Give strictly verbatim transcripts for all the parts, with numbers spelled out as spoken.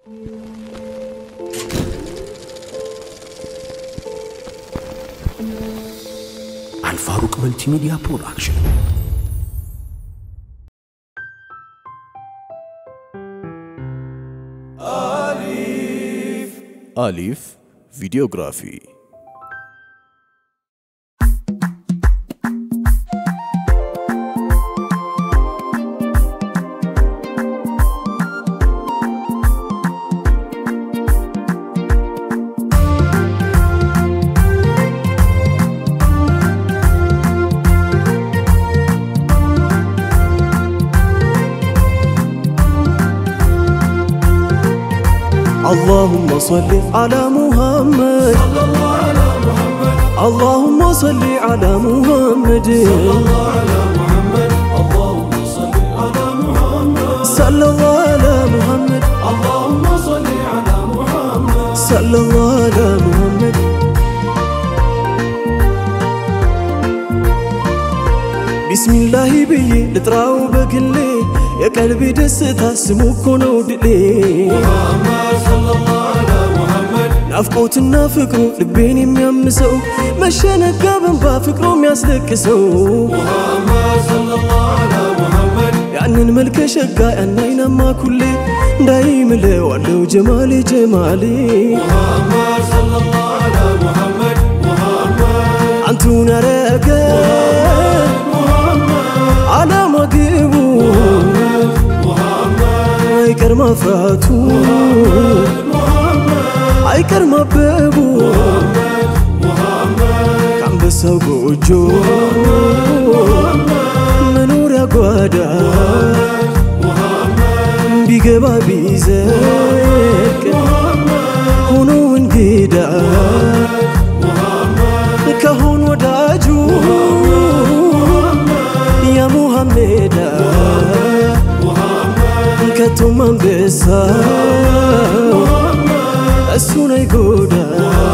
الفاروق ملتي ميديا برودكشن. أليف أليف فيديوغرافي. اللهم صل على محمد صلى الله على محمد. اللهم صل على محمد صلى الله على محمد. اللهم صل على محمد صلى الله على محمد. اللهم صل على محمد صلى الله على محمد. بسم الله بي لتراو بكلي يا قلبي دستا سموكو نو دلي محمد صلى الله على محمد. نافقوتنا فكرو لبين يميامسو مشانك بنبا فكرو ياسلكسو محمد صلى الله على محمد. يعني الملك شقا أنينا ما كلي دايم لو علو جمالي جمالي محمد صلى الله على محمد. محمد أنتونا رقا على ما قبو አይቀር ማፍራቱ አይቀር ማበቡ ካንበሳው ጎጆ መኖሪያ ጓዳ ቢገባ ቢዘልቅ ሆኖ እንግዳ ከሆን ወዳጁ ያ ሙሐመድ كتوم بسا السنة يقودا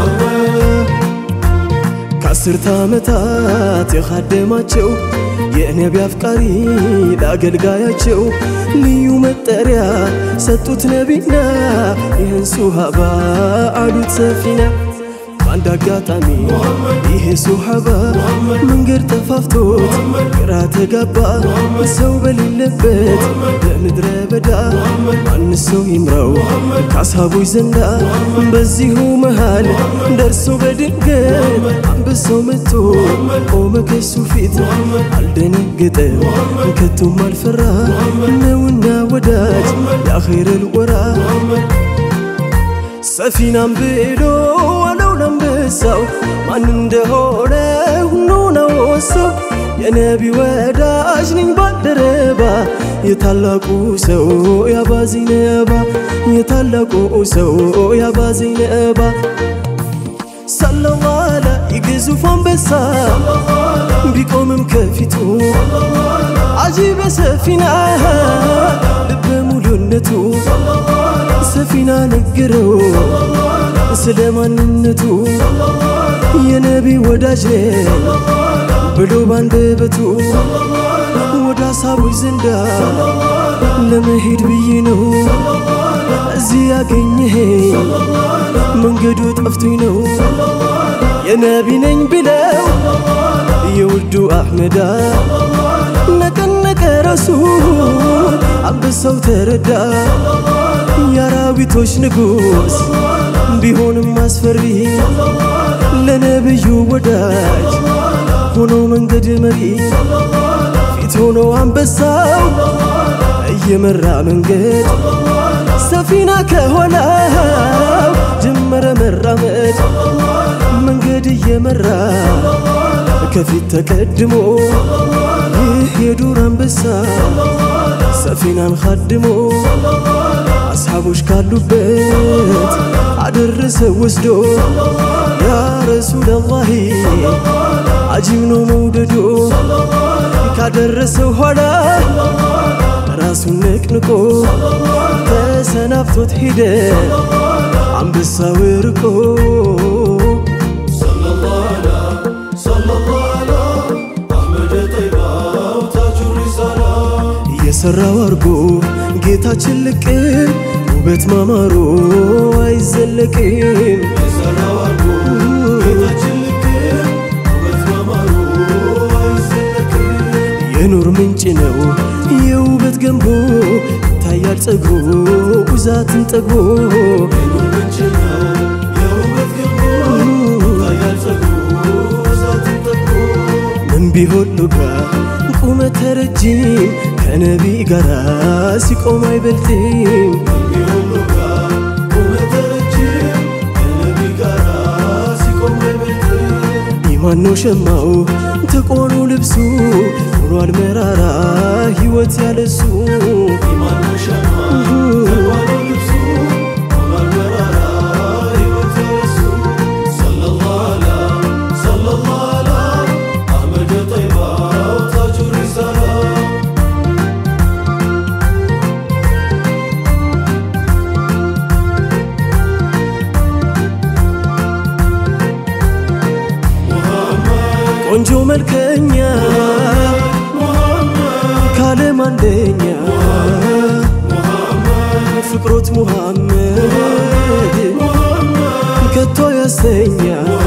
كسرت متات يخدماتشو የነቢይ አፍቃሪ ላገልጋያቸው ልዩ መጠሪያ ሰጡት ነቢና ይህን ሱሐባ አሉት ሰፊና አንድ አጋጣሚ ይሄ ሱሐባ መንገድ ተፋፍቶት ግራ ተጋባ ሰው በሌለበት በምድረ በዳ ማን ሰው ይምራው ከአስሐቦች ዘንዳ በዚሁ መሃል ደርሶ በድንገት አንበሳው መጥቶ ቆመ ከሱ ፊት አልደነገጠ ከቶም አልፈራ ነውና ወዳጅ የአኺረል ወራ ሰፊናም ብሎ አለው ለምበሳው ማን እንደሆነ ሁሉ ነው ሰው የነቢይ ወዳጅ ነኝ ባልደረባ የታላቁ ሰው ያባ ዘይነባ የታላቁ ሰው ያባ ዘይነባ ሰለላሁ ዐለይሂ ግዙፍ አንበሳ ቢቆምም ከፊቱ አጂበ ሰፊና ልበ ሙሉነቱ ሰፊና ነገረው ስለማንነቱ የነቢይ ወዳጅ ብሎ ባንደበቱ ወደ አስሐቦች ዘንዳ ለመሄድ ብዬ ነው እዚህ ያገኘህ መንገዱ ጠፍቶኝ ነው የነቢይ ነኝ ብለው የውዱ አህመዳ ነቀነቀ ረሱል አንበሳው ተረዳ የአራዊቶች ንጉስ ቢሆንም አስፈሪ ለነቢዩ ወዳጅ ሆኖ መንገድ መሪ ፊት ሆኖ አንበሳው እየመራ መንገድ ሰፊና ከኋላው ጀመረ መራመድ መንገድ እየመራ ከፊት ተቀድሞ ይህ የዱር አንበሳ ሰፊናን ኻድሞ አስሐቦች ካሉበት አደረሰ ወስዶ ያ ረሱላላህ አጂብ ነው መውደዶ ካደረሰው ኋላ ራሱን ነቅንቆ ተሰናብቶት ሄደ አንበሳው ርቆ የሰራው አርጎ ጌታችን ልቅም ውበት ማማሩ አይዘለቅም የሰራው አርጎ ጌታችን ልክ ውበት ማማሩ አይዘለቅም የኑር ምንጭ ነው የውበት ገንቦ ታያል ጸጉሩ ብዛትን ጠግቦ የኑር ምንጭ ነው የውበት ገንቦ ታያል ጸጉሩ ብዛትን ጠግቦ ምን ቢሆን ሉጋ ቁመተ ረጅም ከነቢ ጋራ ሲቆም አይበልጥም ምን ቢሆን ሉጋ ቁመተ ረጅም ከነቢ ጋራ ሲቆም አይበልጥም ኢማን ነው ሸማው ተቆኑ ልብሱ ሆኗል መራራ ሕይወት ያለሱ ኢማን ነው ሸማው ተቆኑ ልብሱ ሆኗል መራራ ሕይወት ያለሱ ሰለላሁ ዐላ ሰለላሁ ዐላ አህመድ ጠይባው ታጁ ሪሳላ ቆንጆ መልከኛ ካለም አንደኛ ፍቅሮት ሙሐመድ ከቶ ያሰኛ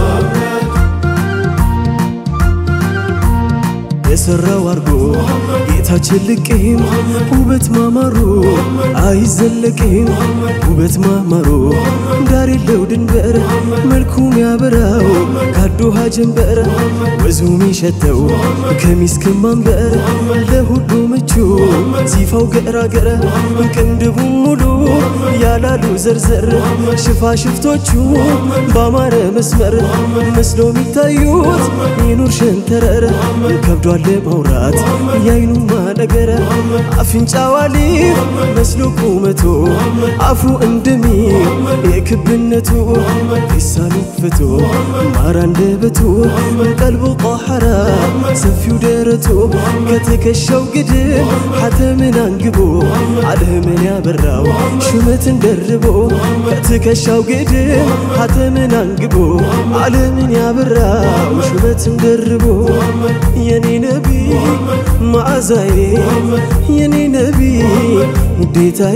የሰራው አርጎ ጌታችን ልቅም ውበት ማማሩ አይዘለቅም ውበት ማማሩ ዳር የለው ድንበር መልኩም ያበራው ካዱሃ ጀንበር ወዙ ሚሸተው ከሚስክ ማንበር ለሁሉ ምቹ ሲፋው ገራገረ ቅንድቡ ሙሉ ያላሉ ዘርዘር ሽፋሽፍቶቹ ባማረ መስመር መስሎ ሚታዩት የኑር ሸንተረር ከብዷል ለማውራት ያይኑማ ነገረ አፍንጫው አሊፍ መስሎ ቁመቱ አፉ እንደሚ የክብነቱ ይሳሉ ፍቱ ማር አንደበቱ ቀልቡ ጣሐራ ሰፊው ደረቱ ከተከሻው ግድም ሐተምን አንግቦ ዓለምን ያበራው ሹመትን ደርቦ ከተከሻው ግድም ሐተምን አንግቦ ዓለምን ያበራው ሹመትን ደርቦ የኔ ነቢ ማዕዛዬ የኔ ነቢ ውዴታዬ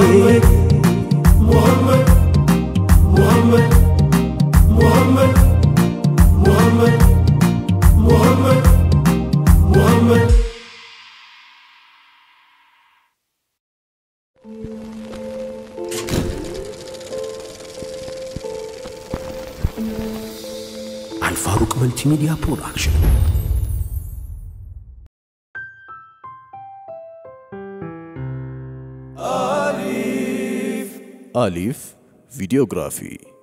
ሙሐመድ ሙሐመድ ሙሐመድ ሙሐመድ ሙሐመድ ሙሐመድ አልፋሩቅ መልቲሚዲያ ፕሮዳክሽን አሊፍ ቪዲዮግራፊ